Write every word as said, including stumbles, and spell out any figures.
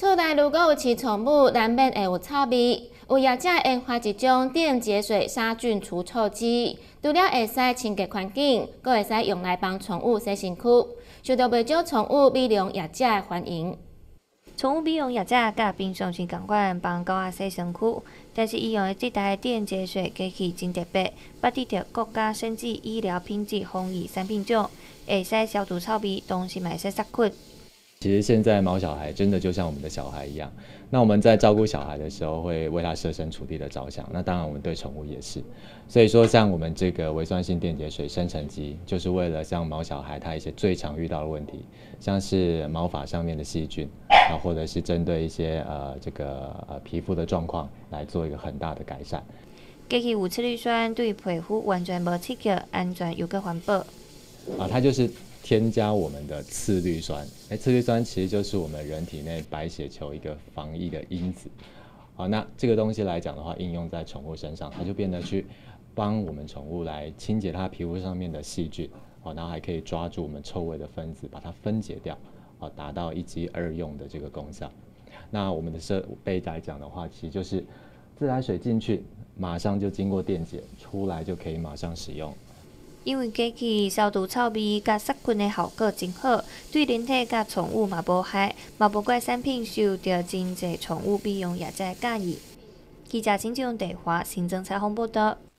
厝内如果有饲宠物，难免会有臭味。有业者研发一种电解水杀菌除臭机，除了会使清洁环境，阁会使用来帮宠物洗身躯，受到不少宠物美容业者的欢迎。 宠物美容业者甲平常时共款帮狗仔洗身躯，但是伊用的这台电解水机器真特别，捌得到国家生技医疗品质丰益产品奖，会使消除臭味，同时嘛会使杀菌。 其实现在毛小孩真的就像我们的小孩一样，那我们在照顾小孩的时候会为他设身处地的着想，那当然我们对宠物也是。所以说像我们这个微酸性电解水生成机，就是为了像毛小孩他一些最常遇到的问题，像是毛发上面的细菌，啊或者是针对一些呃这个呃皮肤的状况来做一个很大的改善。 机器有次氯酸，对皮肤完全无刺激，安全又够环保。 啊，它就是添加我们的次氯酸，哎，次氯酸其实就是我们人体内白血球一个防疫的因子。好，那这个东西来讲的话，应用在宠物身上，它就变得去帮我们宠物来清洁它皮肤上面的细菌，好，然后还可以抓住我们臭味的分子，把它分解掉，好，达到一机二用的这个功效。那我们的设备来讲的话，其实就是自来水进去，马上就经过电解，出来就可以马上使用。 因为机器消除臭味甲杀菌的效果真好，对人体甲宠物嘛无害，嘛无怪产品受到真侪宠物美容业者介意。记者陈志荣、地华新增采访报道。